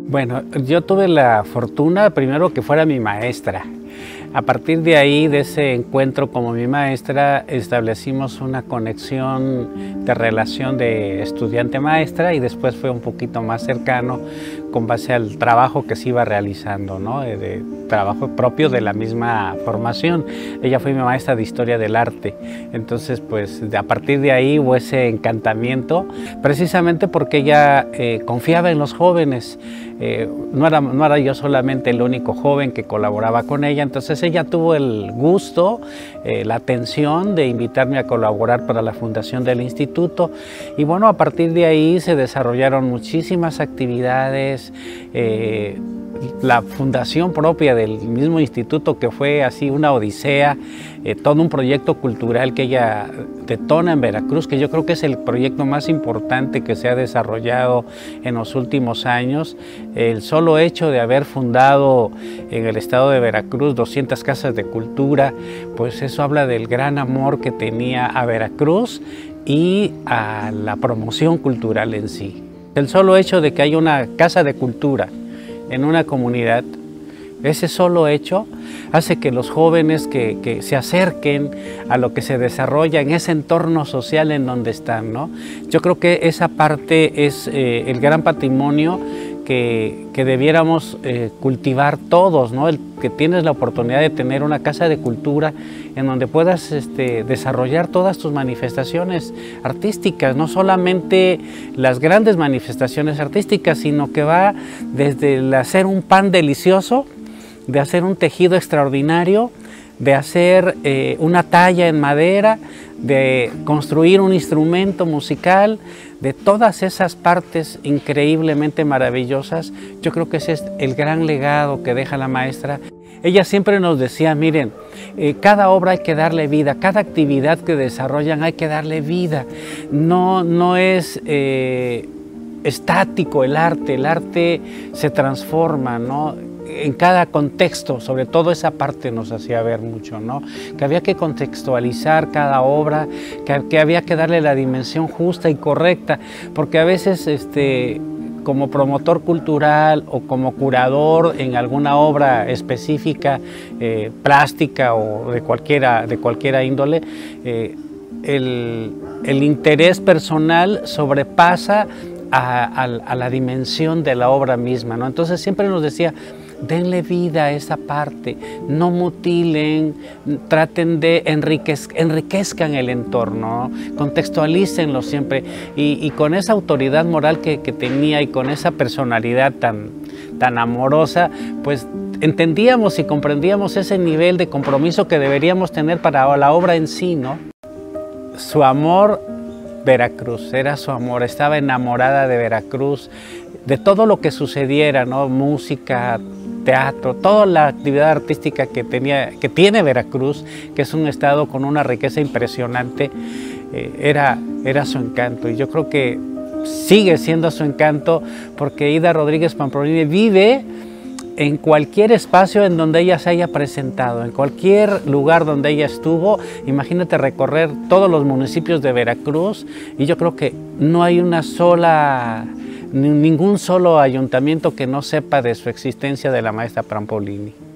Bueno, yo tuve la fortuna primero que fuera mi maestra. A partir de ahí, de ese encuentro como mi maestra, establecimos una conexión de relación de estudiante-maestra y después fue un poquito más cercano con base al trabajo que se iba realizando, ¿no? De trabajo propio de la misma formación. Ella fue mi maestra de Historia del Arte. Entonces, pues, a partir de ahí hubo ese encantamiento, precisamente porque ella confiaba en los jóvenes. No era yo solamente el único joven que colaboraba con ella, entonces ella tuvo el gusto, la atención de invitarme a colaborar para la fundación del instituto y bueno, a partir de ahí se desarrollaron muchísimas actividades, la fundación propia del mismo instituto que fue así una odisea, todo un proyecto cultural que ella detona en Veracruz, que yo creo que es el proyecto más importante que se ha desarrollado en los últimos años. El solo hecho de haber fundado en el estado de Veracruz 200 casas de cultura, pues eso habla del gran amor que tenía a Veracruz y a la promoción cultural en sí. El solo hecho de que haya una casa de cultura en una comunidad, ese solo hecho hace que los jóvenes que se acerquen a lo que se desarrolla en ese entorno social en donde están, ¿no? Yo creo que esa parte es el gran patrimonio que debiéramos cultivar todos, ¿no? El que tienes la oportunidad de tener una casa de cultura en donde puedas desarrollar todas tus manifestaciones artísticas, no solamente las grandes manifestaciones artísticas, sino que va desde el hacer un pan delicioso, de hacer un tejido extraordinario, de hacer una talla en madera, de construir un instrumento musical, de todas esas partes increíblemente maravillosas. Yo creo que ese es el gran legado que deja la maestra. Ella siempre nos decía, miren, cada obra hay que darle vida, cada actividad que desarrollan hay que darle vida. No es estático el arte se transforma, ¿no? En cada contexto, sobre todo esa parte nos hacía ver mucho, ¿no? Que había que contextualizar cada obra, que había que darle la dimensión justa y correcta, porque a veces como promotor cultural o como curador en alguna obra específica, plástica o de cualquiera índole, el interés personal sobrepasa a la dimensión de la obra misma, ¿no? Entonces siempre nos decía, denle vida a esa parte, no mutilen, traten de enriquezcan el entorno, contextualícenlo siempre y con esa autoridad moral que tenía y con esa personalidad tan amorosa, pues entendíamos y comprendíamos ese nivel de compromiso que deberíamos tener para la obra en sí, ¿no? Su amor, Veracruz, era su amor, estaba enamorada de Veracruz, de todo lo que sucediera, ¿no? Música, teatro, toda la actividad artística que tiene Veracruz, que es un estado con una riqueza impresionante, era su encanto. Y yo creo que sigue siendo su encanto porque Ida Rodríguez Pamplonini vive en cualquier espacio en donde ella se haya presentado, en cualquier lugar donde ella estuvo. Imagínate recorrer todos los municipios de Veracruz y yo creo que no hay ningún solo ayuntamiento que no sepa de su existencia de la maestra Pamplonini.